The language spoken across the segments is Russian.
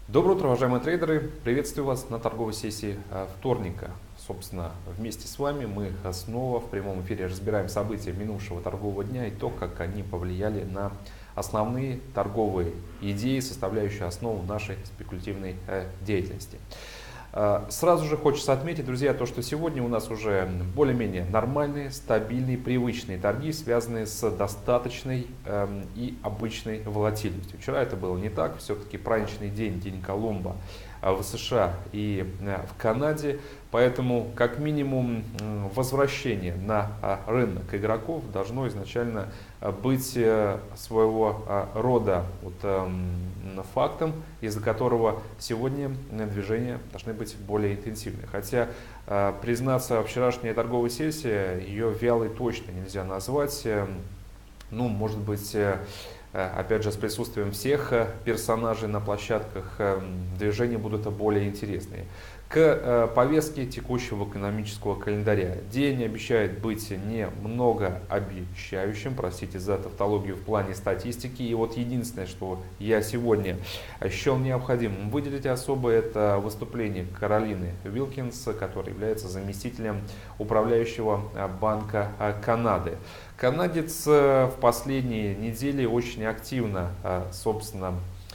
Доброе утро, уважаемые трейдеры! Приветствую вас на торговой сессии вторника. Собственно, вместе с вами мы снова в прямом эфире разбираем события минувшего торгового дня и то, как они повлияли на основные торговые идеи, составляющие основу нашей спекулятивной деятельности. Сразу же хочется отметить, друзья, то, что сегодня у нас уже более-менее нормальные, стабильные, привычные торги, связанные с достаточной и обычной волатильностью. Вчера это было не так, все-таки праздничный день, день Колумба в США и в Канаде, поэтому как минимум возвращение на рынок игроков должно изначально быть своего рода фактом, из-за которого сегодня движения должны быть более интенсивны. Хотя, признаться, вчерашняя торговая сессия, ее вялой точно нельзя назвать. Может быть, опять же, с присутствием всех персонажей на площадках движения будут более интересные. К повестке текущего экономического календаря. День обещает быть немного обещающим, простите за тавтологию в плане статистики. И вот единственное, что я сегодня счел необходимым выделить особо, это выступление Каролины Вилкинс, которая является заместителем управляющего Банка Канады. Канадец в последние недели очень активно, собственно,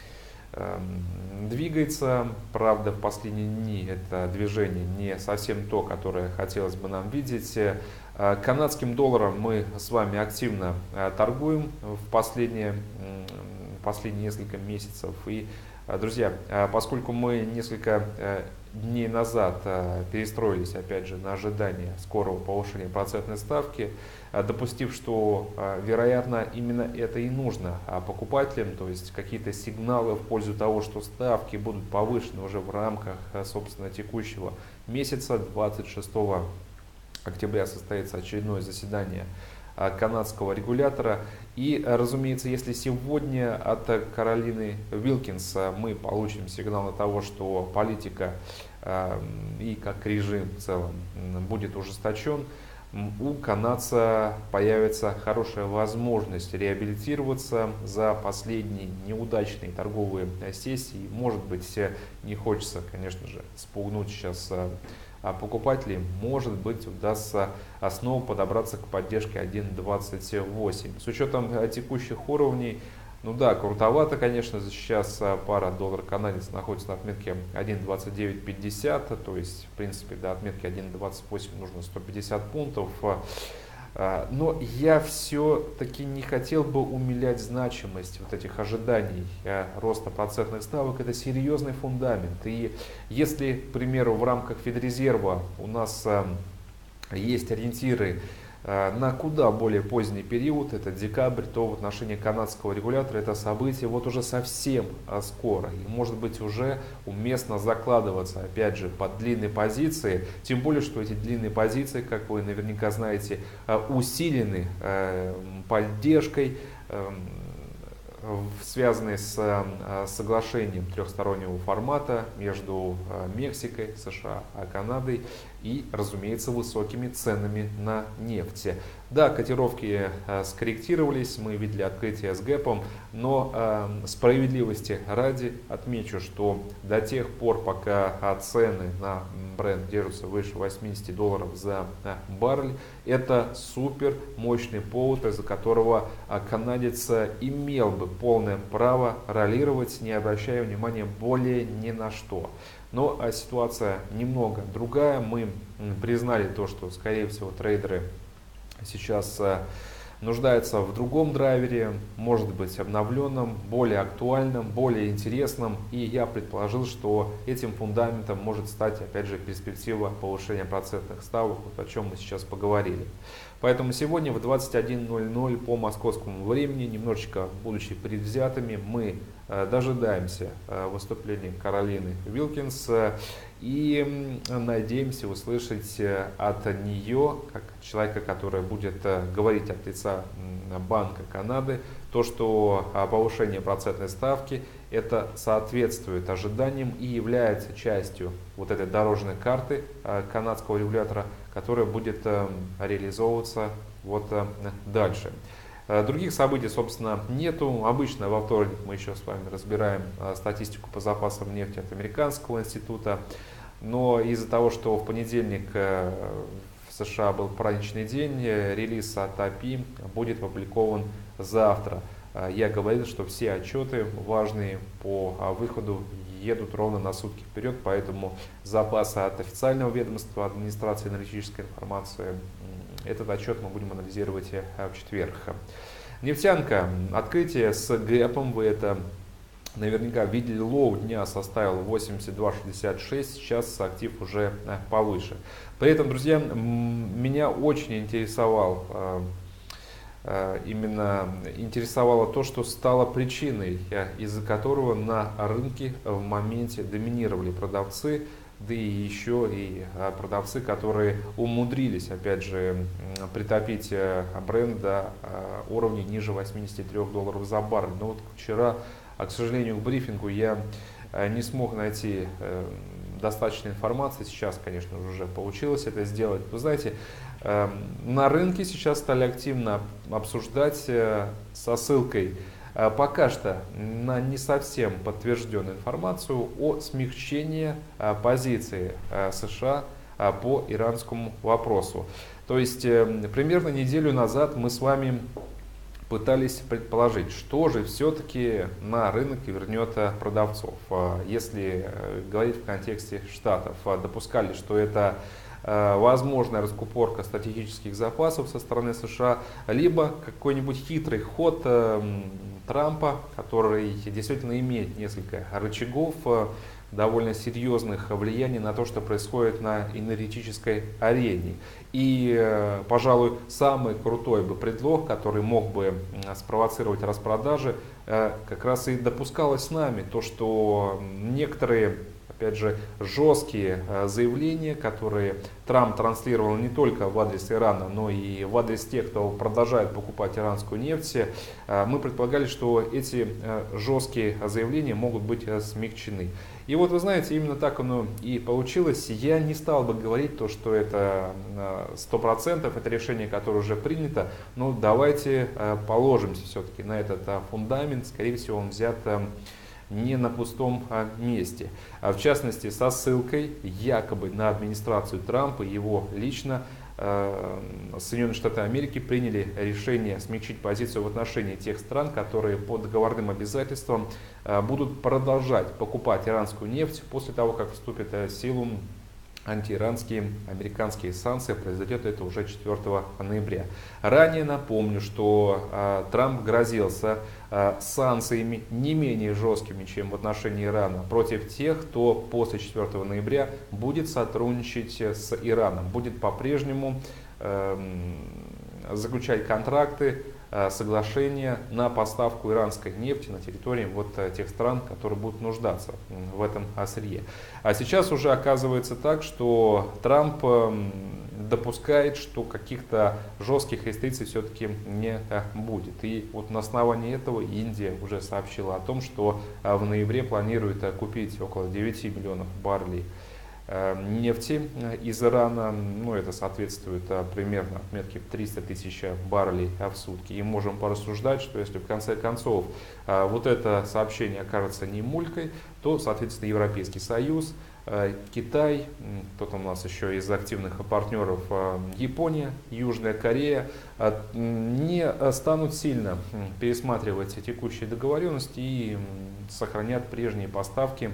двигается. Правда, в последние дни это движение не совсем то, которое хотелось бы нам видеть. Канадским долларом мы с вами активно торгуем в последние несколько месяцев. И, друзья, поскольку мы несколько дней назад перестроились, опять же, на ожидание скорого повышения процентной ставки, допустив, что, вероятно, именно это и нужно покупателям, то есть какие-то сигналы в пользу того, что ставки будут повышены уже в рамках, собственно, текущего месяца. 26 октября состоится очередное заседание канадского регулятора. И, разумеется, если сегодня от Каролины Вилкинс мы получим сигналы того, что политика и как режим в целом будет ужесточен, у канадца появится хорошая возможность реабилитироваться за последние неудачные торговые сессии. Может быть, не хочется, конечно же, спугнуть сейчас покупателей, может быть, удастся снова подобраться к поддержке 1.28. С учетом текущих уровней, крутовато, конечно, сейчас пара доллар-канадец находится на отметке 1.2950, то есть, в принципе, до отметки 1.28 нужно 150 пунктов. Но я все-таки не хотел бы умилять значимость вот этих ожиданий роста процентных ставок. Это серьезный фундамент. И если, к примеру, в рамках Федрезерва у нас есть ориентиры на куда более поздний период, это декабрь, то в отношении канадского регулятора это событие вот уже совсем скоро. И может быть уже уместно закладываться, опять же, под длинные позиции, тем более, что эти длинные позиции, как вы наверняка знаете, усилены поддержкой, связанные с соглашением трехстороннего формата между Мексикой, США, Канадой и, разумеется, высокими ценами на нефть. Да, котировки скорректировались, мы видели открытие с гэпом, но справедливости ради отмечу, что до тех пор, пока цены на Brent держатся выше $80 за баррель, это супер мощный повод, из-за которого канадец имел бы полное право роллировать, не обращая внимания более ни на что. Но ситуация немного другая. Мы признали то, что, скорее всего, трейдеры сейчас нуждаются в другом драйвере, может быть обновленном, более актуальном, более интересном. И я предположил, что этим фундаментом может стать, опять же, перспектива повышения процентных ставок, вот о чем мы сейчас поговорили. Поэтому сегодня в 21:00 по московскому времени, немножечко будучи предвзятыми, мы дожидаемся выступления Каролины Вилкинс и надеемся услышать от нее, как человека, который будет говорить от лица Банка Канады, то, что повышение процентной ставки это соответствует ожиданиям и является частью вот этой дорожной карты канадского регулятора, которая будет реализовываться вот дальше. Других событий, собственно, нету. Обычно во вторник мы еще с вами разбираем статистику по запасам нефти от Американского института. Но из-за того, что в понедельник в США был праздничный день, релиз от АПИ будет опубликован завтра. Я говорил, что все отчеты важные по выходу едут ровно на сутки вперед, поэтому запасы от официального ведомства администрации энергетической информации, этот отчет мы будем анализировать в четверг. Нефтянка. Открытие с гэпом, вы это наверняка видели, лоу дня составил 82.66, сейчас актив уже повыше. При этом, друзья, меня очень интересовало то, что стало причиной, из-за которого на рынке в моменте доминировали продавцы, да и еще и продавцы, которые умудрились, опять же, притопить бренд до уровня ниже $83 за баррель. Но вот вчера, к сожалению, к брифингу я не смог найти достаточно информации. Сейчас, конечно, уже получилось это сделать. Вы знаете, на рынке сейчас стали активно обсуждать со ссылкой пока что на не совсем подтвержденную информацию о смягчении позиции США по иранскому вопросу. То есть примерно неделю назад мы с вами пытались предположить, что же все-таки на рынок вернет продавцов. Если говорить в контексте Штатов, допускали, что это возможная раскупорка стратегических запасов со стороны США, либо какой-нибудь хитрый ход Трампа, который действительно имеет несколько рычагов, довольно серьезных влияний на то, что происходит на энергетической арене. И, пожалуй, самый крутой бы предлог, который мог бы спровоцировать распродажи, как раз и допускалось с нами, то, что некоторые, опять же, жесткие заявления, которые Трамп транслировал не только в адрес Ирана, но и в адрес тех, кто продолжает покупать иранскую нефть, мы предполагали, что эти жесткие заявления могут быть смягчены. И вот вы знаете, именно так оно и получилось. Я не стал бы говорить то, что это 100%, это решение, которое уже принято, но давайте положимся все-таки на этот фундамент. Скорее всего, он взят не на пустом месте. В частности, со ссылкой якобы на администрацию Трампа, его лично, Соединенные Штаты Америки приняли решение смягчить позицию в отношении тех стран, которые по договорным обязательствам будут продолжать покупать иранскую нефть после того, как вступит в силу антииранские американские санкции. Произойдет это уже 4 ноября. Ранее напомню, что Трамп грозился санкциями не менее жесткими, чем в отношении Ирана, против тех, кто после 4 ноября будет сотрудничать с Ираном, будет по-прежнему заключать контракты, соглашения на поставку иранской нефти на территории вот тех стран, которые будут нуждаться в этом сырье. А сейчас уже оказывается так, что Трамп допускает, что каких-то жестких рестрикций все-таки не будет. И вот на основании этого Индия уже сообщила о том, что в ноябре планирует купить около 9 миллионов баррелей нефти из Ирана. Ну, это соответствует примерно отметке 300 тысяч баррелей в сутки. И можем порассуждать, что если в конце концов вот это сообщение окажется не мулькой, то, соответственно, Европейский Союз, Китай, кто там у нас еще из активных партнеров, Япония, Южная Корея, не станут сильно пересматривать текущие договоренности и сохранят прежние поставки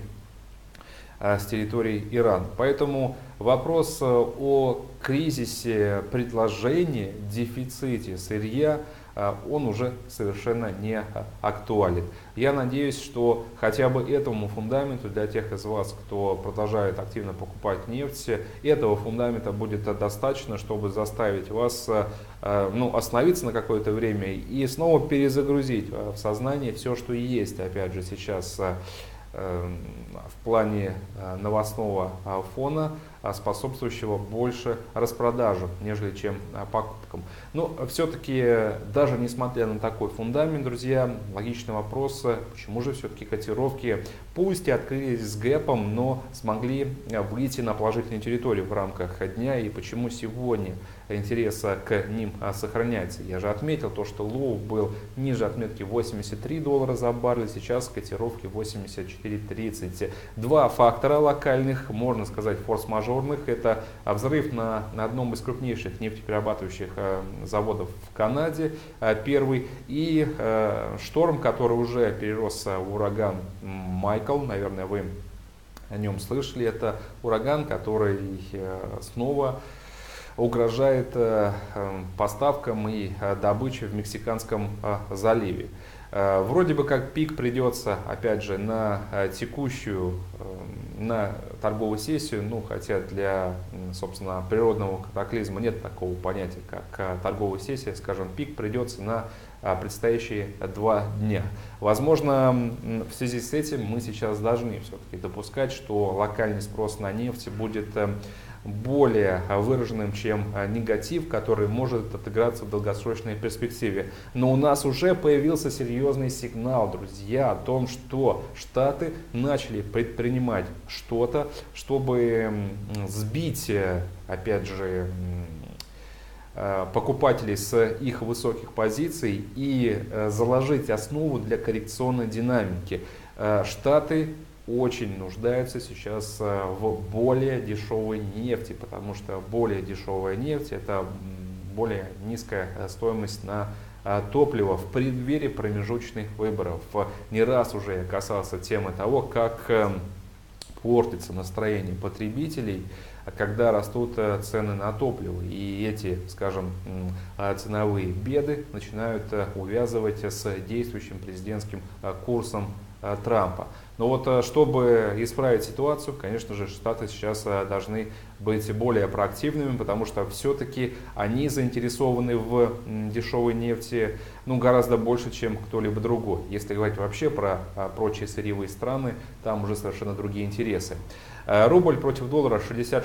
с территории Ирана. Поэтому вопрос о кризисе предложения, дефиците сырья, он уже совершенно не актуален. Я надеюсь, что хотя бы этому фундаменту для тех из вас, кто продолжает активно покупать нефть, этого фундамента будет достаточно, чтобы заставить вас остановиться на какое-то время и снова перезагрузить в сознание все, что есть, опять же, сейчас в плане новостного фона способствующего больше распродажам, нежели чем покупкам. Но все-таки, даже несмотря на такой фундамент, друзья, логичный вопрос, почему же все-таки котировки, пусть и открылись с гэпом, но смогли выйти на положительную территорию в рамках дня, и почему сегодня интерес к ним сохраняется. Я же отметил то, что лоу был ниже отметки $83 за баррель, сейчас котировки 84.30. Два фактора локальных, можно сказать, форс-мажорных. Это взрыв на одном из крупнейших нефтеперерабатывающих заводов в Канаде, первый, и шторм, который уже перерос в ураган Майкл. Наверное, вы о нем слышали. Это ураган, который снова угрожает поставкам и добыче в Мексиканском заливе. Вроде бы как пик придется, опять же, на текущую, на торговую сессию, ну, хотя для, собственно, природного катаклизма нет такого понятия, как торговая сессия, скажем, пик придется на предстоящие 2 дня. Возможно, в связи с этим мы сейчас должны все-таки допускать, что локальный спрос на нефть будет более выраженным, чем негатив, который может отыграться в долгосрочной перспективе. Но у нас уже появился серьезный сигнал, друзья, о том, что Штаты начали предпринимать что-то, чтобы сбить, опять же, покупателей с их высоких позиций и заложить основу для коррекционной динамики. Штаты очень нуждаются сейчас в более дешевой нефти, потому что более дешевая нефть — это более низкая стоимость на топливо в преддверии промежуточных выборов. Не раз уже я касался темы того, как портится настроение потребителей, когда растут цены на топливо. И эти, скажем, ценовые беды начинают увязывать с действующим президентским курсом Трампа. Но вот чтобы исправить ситуацию, конечно же, Штаты сейчас должны быть более проактивными, потому что все-таки они заинтересованы в дешевой нефти, ну, гораздо больше, чем кто-либо другой. Если говорить вообще про прочие сырьевые страны, там уже совершенно другие интересы. Рубль против доллара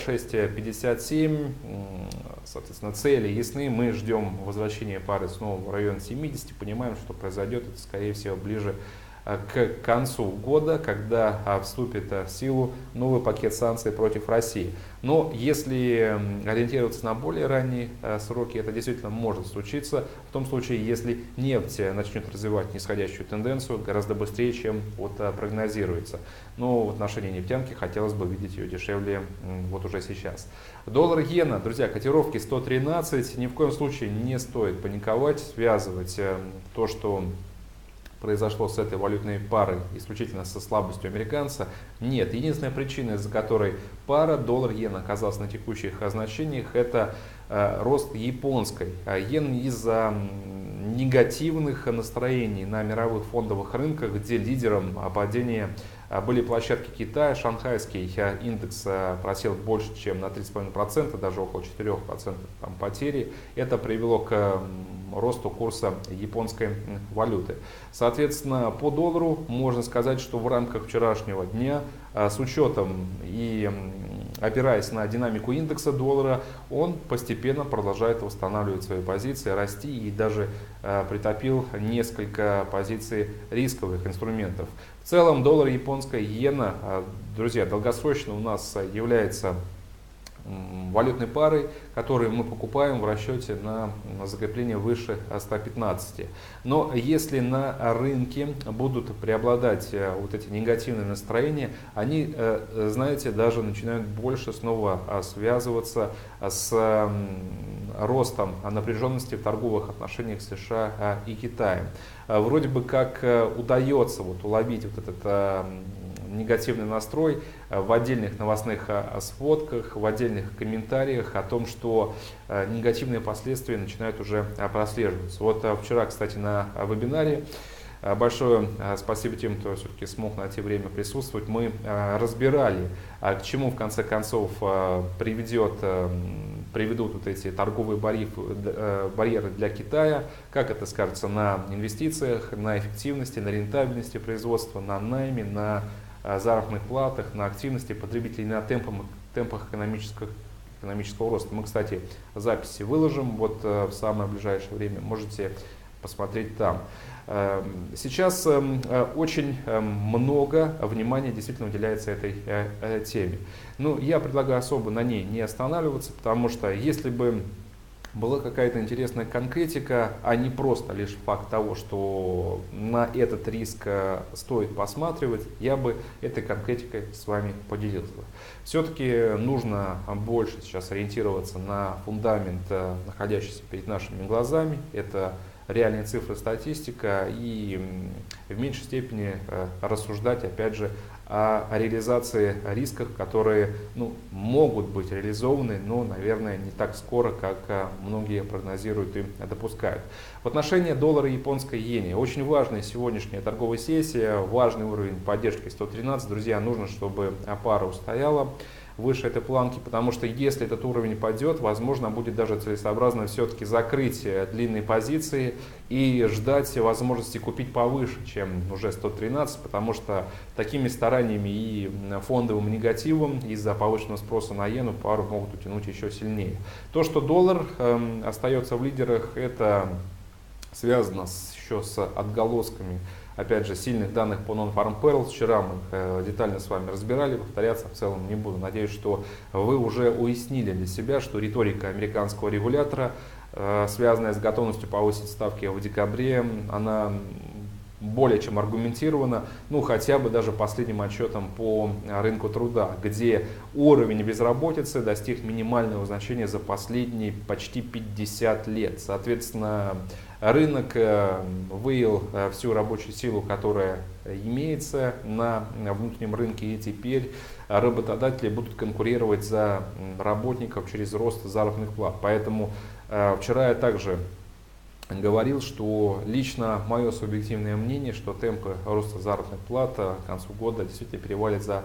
66.57, соответственно, цели ясны. Мы ждем возвращения пары снова в район 70, понимаем, что произойдет это, скорее всего, ближе к концу года, когда вступит в силу новый пакет санкций против России. Но если ориентироваться на более ранние сроки, это действительно может случиться в том случае, если нефть начнет развивать нисходящую тенденцию гораздо быстрее, чем вот прогнозируется. Но в отношении нефтянки хотелось бы видеть ее дешевле вот уже сейчас. Доллар-иена, друзья, котировки 113. Ни в коем случае не стоит паниковать, связывать то, что произошло с этой валютной парой исключительно со слабостью американца. Нет, единственная причина, из-за которой пара доллар-иена оказалась на текущих значениях, это рост японской иены из-за негативных настроений на мировых фондовых рынках, где лидером падения были площадки Китая. Шанхайский индекс просел больше, чем на 3,5%, даже около 4% там потери. Это привело к росту курса японской валюты. Соответственно, по доллару можно сказать, что в рамках вчерашнего дня, с учетом и опираясь на динамику индекса доллара, он постепенно продолжает восстанавливать свои позиции, расти и даже притопил несколько позиций рисковых инструментов. В целом доллар и японская иена, друзья, долгосрочно у нас является валютной парой, которую мы покупаем в расчете на закрепление выше 115. Но если на рынке будут преобладать вот эти негативные настроения, они, знаете, даже начинают больше снова связываться с ростом напряженности в торговых отношениях США и Китаем. Вроде бы как удается вот уловить вот этот негативный настрой в отдельных новостных сводках, в отдельных комментариях о том, что негативные последствия начинают уже прослеживаться. Вот вчера, кстати, на вебинаре, большое спасибо тем, кто все-таки смог найти время присутствовать, мы разбирали, к чему в конце концов приведут вот эти торговые барьеры для Китая, как это скажется на инвестициях, на эффективности, на рентабельности производства, на найме, на заработных платах, на активности потребителей, на темпах экономического роста. Мы, кстати, записи выложим вот в самое ближайшее время, можете посмотреть там. Сейчас очень много внимания действительно уделяется этой теме. Но я предлагаю особо на ней не останавливаться, потому что если бы была какая-то интересная конкретика, а не просто лишь факт того, что на этот риск стоит посматривать, я бы этой конкретикой с вами поделился. Все-таки нужно больше сейчас ориентироваться на фундамент, находящийся перед нашими глазами. Это реальные цифры, статистика, и в меньшей степени рассуждать, опять же, о реализации рисков, которые могут быть реализованы, но, наверное, не так скоро, как многие прогнозируют и допускают. В отношении доллара и японской иены очень важная сегодняшняя торговая сессия, важный уровень поддержки 113. Друзья, нужно, чтобы пара устояла выше этой планки, потому что если этот уровень падет, возможно, будет даже целесообразно все-таки закрыть длинные позиции и ждать возможности купить повыше, чем уже 113, потому что такими стараниями и фондовым негативом из-за повышенного спроса на иену пару могут утянуть еще сильнее. То, что доллар остается в лидерах, это связано еще с отголосками, опять же, сильных данных по Non-Farm Payrolls. Вчера мы их детально с вами разбирали, повторяться в целом не буду. Надеюсь, что вы уже уяснили для себя, что риторика американского регулятора, связанная с готовностью повысить ставки в декабре, она более чем аргументирована, хотя бы даже последним отчетом по рынку труда, где уровень безработицы достиг минимального значения за последние почти 50 лет. Соответственно, рынок выявил всю рабочую силу, которая имеется на внутреннем рынке, и теперь работодатели будут конкурировать за работников через рост заработных плат. Поэтому вчера я также говорил, что лично мое субъективное мнение, что темпы роста заработных плат к концу года действительно перевалят за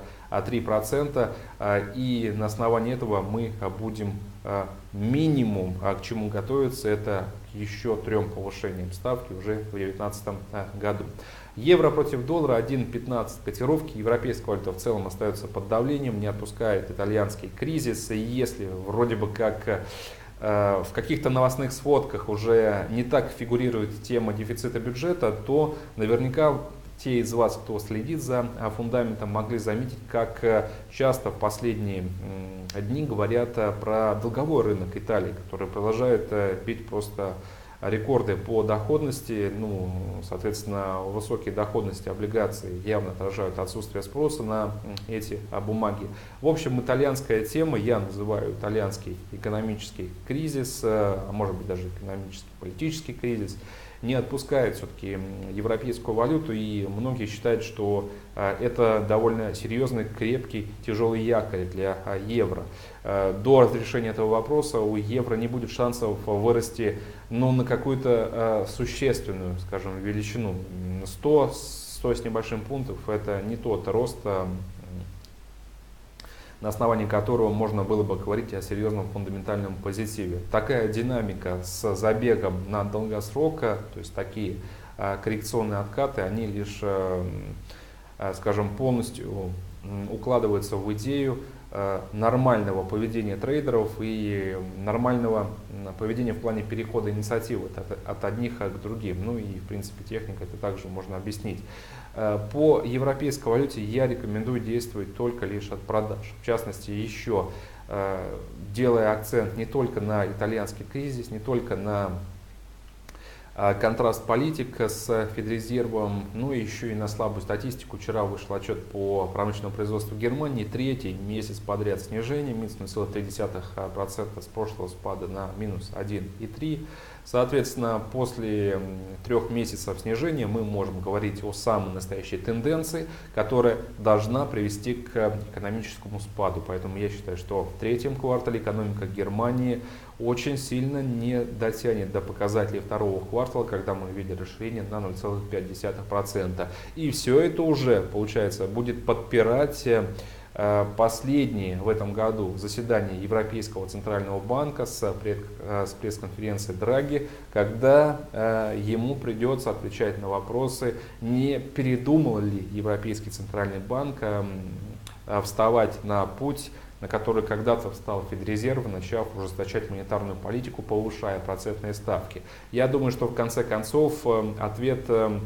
3%, и на основании этого мы будем минимум, к чему готовиться, это еще 3 повышениям ставки уже в 2019 году. Евро против доллара 1.15 котировки, европейская валюта в целом остается под давлением, не отпускает итальянский кризис, и если вроде бы как в каких-то новостных сводках уже не так фигурирует тема дефицита бюджета, то наверняка те из вас, кто следит за фундаментом, могли заметить, как часто в последние дни говорят про долговой рынок Италии, который продолжает бить просто рекорды по доходности. Соответственно, высокие доходности облигаций явно отражают отсутствие спроса на эти бумаги. В общем, итальянская тема, я называю итальянский экономический кризис, а может быть даже экономический политический кризис, не отпускает все-таки европейскую валюту, и многие считают, что это довольно серьезный, крепкий, тяжелый якорь для евро. До разрешения этого вопроса у евро не будет шансов вырасти на какую-то существенную, скажем, величину. 100 с небольшим пунктов — это не тот рост, на основании которого можно было бы говорить о серьезном фундаментальном позитиве. Такая динамика с забегом на долгосрок, то есть такие коррекционные откаты, они лишь, скажем, полностью укладываются в идею нормального поведения трейдеров и нормального поведения в плане перехода инициативы от одних к другим. И в принципе техника это также можно объяснить. По европейской валюте я рекомендую действовать только лишь от продаж. В частности, еще делая акцент не только на итальянский кризис, не только на контраст политик с Федрезервом, но еще и на слабую статистику. Вчера вышел отчет по промышленному производству Германии. 3-й месяц подряд снижение, минус 0,3% с прошлого спада на минус 1,3%. Соответственно, после 3 месяцев снижения мы можем говорить о самой настоящей тенденции, которая должна привести к экономическому спаду. Поэтому я считаю, что в 3-м квартале экономика Германии очень сильно не дотянет до показателей 2-го квартала, когда мы видели расширение на 0,5%. И все это уже, получается, будет подпирать последние в этом году заседания Европейского центрального банка с пресс-конференции Драги, когда ему придется отвечать на вопросы, не передумал ли Европейский центральный банк вставать на путь на который когда-то встал Федрезерв, начав ужесточать монетарную политику, повышая процентные ставки. Я думаю, что в конце концов ответ,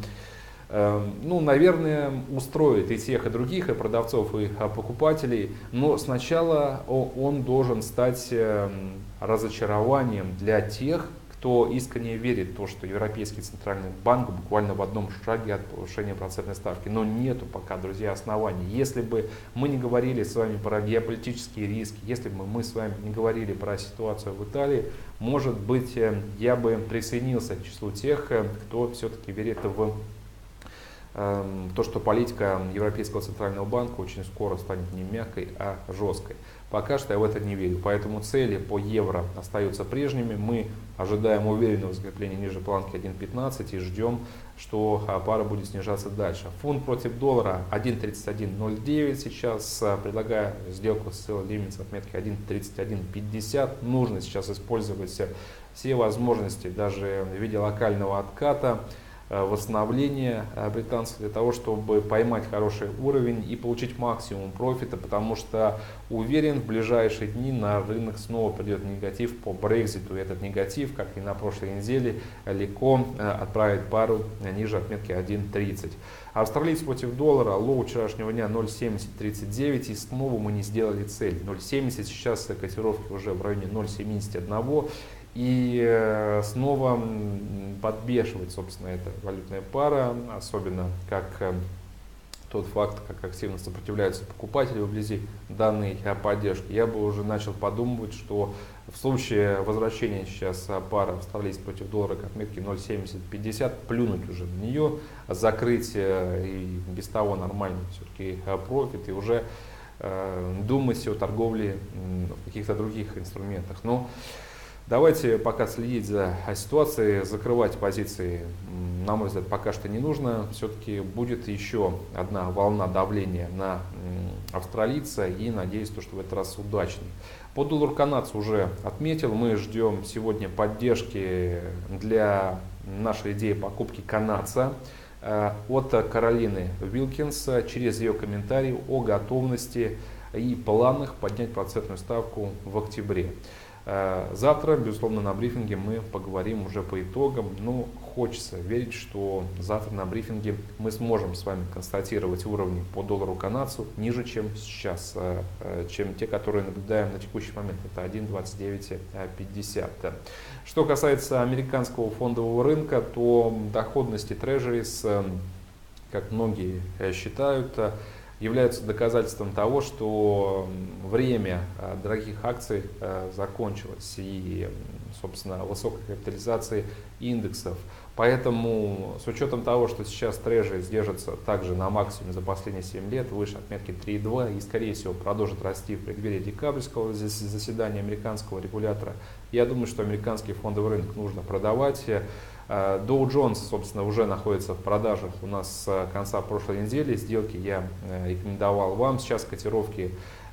ну, наверное, устроит и тех, и других, и продавцов, и покупателей, но сначала он должен стать разочарованием для тех, кто искренне верит в то, что Европейский центральный банк буквально в одном шаге от повышения процентной ставки. Но нету пока, друзья, оснований. Если бы мы не говорили с вами про геополитические риски, если бы мы с вами не говорили про ситуацию в Италии, может быть, я бы присоединился к числу тех, кто все-таки верит в то, что политика Европейского центрального банка очень скоро станет не мягкой, а жесткой. Пока что я в это не верю. Поэтому цели по евро остаются прежними. Мы ожидаем уверенного закрепления ниже планки 1.15 и ждем, что пара будет снижаться дальше. Фунт против доллара 1.3109 сейчас. Предлагаю сделку с целый лимит с отметки 1.3150. Нужно сейчас использовать все возможности, даже в виде локального отката, восстановления британцев для того, чтобы поймать хороший уровень и получить максимум профита, потому что уверен, в ближайшие дни на рынок снова придет негатив по Брекситу. И этот негатив, как и на прошлой неделе, легко отправит пару ниже отметки 1.30. Австралийцы против доллара, лоу вчерашнего дня 0.7039, и снова мы не сделали цель. 0.70, сейчас котировки уже в районе 0.71. И снова подбешивает, собственно, эта валютная пара, особенно как тот факт, как активно сопротивляются покупатели вблизи данной поддержки. Я бы уже начал подумывать, что в случае возвращения сейчас пары австралийцев против доллара к отметке 0.7050, плюнуть уже на нее, закрыть и без того нормальный все-таки профит и уже думать о торговле в каких-то других инструментах. Но давайте пока следить за ситуацией, закрывать позиции, на мой взгляд, пока что не нужно. Все-таки будет еще одна волна давления на австралийца, и надеюсь, что в этот раз удачный. По доллару канадцу уже отметил, мы ждем сегодня поддержки для нашей идеи покупки канадца от Каролины Уилкинс через ее комментарий о готовности и планах поднять процентную ставку в октябре. Завтра, безусловно, на брифинге мы поговорим уже по итогам, но хочется верить, что завтра на брифинге мы сможем с вами констатировать уровни по доллару канадцу ниже, чем сейчас, чем те, которые наблюдаем на текущий момент, это 1.2950. Что касается американского фондового рынка, то доходности трежерис, как многие считают, являются доказательством того, что время дорогих акций закончилось и, собственно, высокой капитализации индексов. Поэтому с учетом того, что сейчас трежери держатся также на максимуме за последние 7 лет, выше отметки 3,2 и, скорее всего, продолжат расти в преддверии декабрьского заседания американского регулятора, я думаю, что американский фондовый рынок нужно продавать. Dow Jones, собственно, уже находится в продажах у нас с конца прошлой недели. Сделки я рекомендовал вам. Сейчас котировки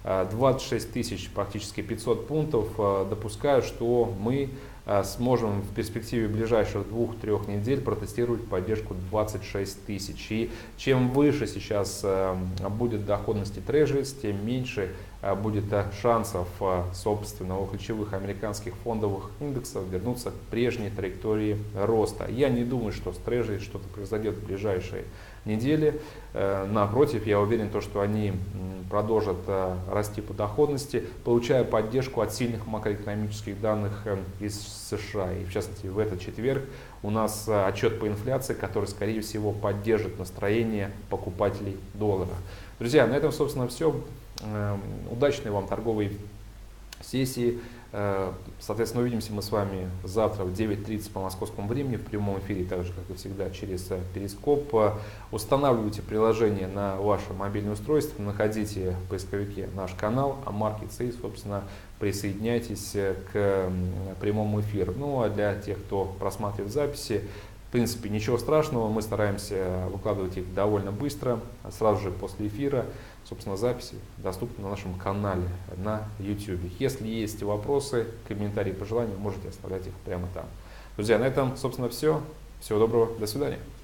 26 тысяч, практически 500 пунктов. Допускаю, что мы сможем в перспективе ближайших 2-3 недель протестировать поддержку 26 тысяч. И чем выше сейчас будет доходности трежерис, тем меньше будет шансов, собственно, у ключевых американских фондовых индексов вернуться к прежней траектории роста. Я не думаю, что с трежерис что-то произойдет в ближайшие недели. Напротив, я уверен, что они продолжат расти по доходности, получая поддержку от сильных макроэкономических данных из США. И в частности, в этот четверг у нас отчет по инфляции, который, скорее всего, поддержит настроение покупателей доллара. Друзья, на этом, собственно, все. Удачной вам торговой сессии. Соответственно, увидимся мы с вами завтра в 9:30 по московскому времени в прямом эфире, так же, как и всегда, через Перископ. Устанавливайте приложение на ваше мобильное устройство, находите в поисковике наш канал Амаркетс и, собственно, присоединяйтесь к прямому эфиру. Ну а для тех, кто просматривает записи, в принципе, ничего страшного, мы стараемся выкладывать их довольно быстро, сразу же после эфира. Собственно, записи доступны на нашем канале на YouTube. Если есть вопросы, комментарии, пожелания, можете оставлять их прямо там. Друзья, на этом, собственно, все. Всего доброго, до свидания.